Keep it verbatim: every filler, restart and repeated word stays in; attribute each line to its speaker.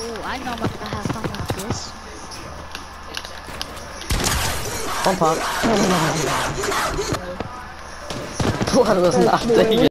Speaker 1: Oh, I know what's gonna have fun with this.
Speaker 2: One pop. What was that thing?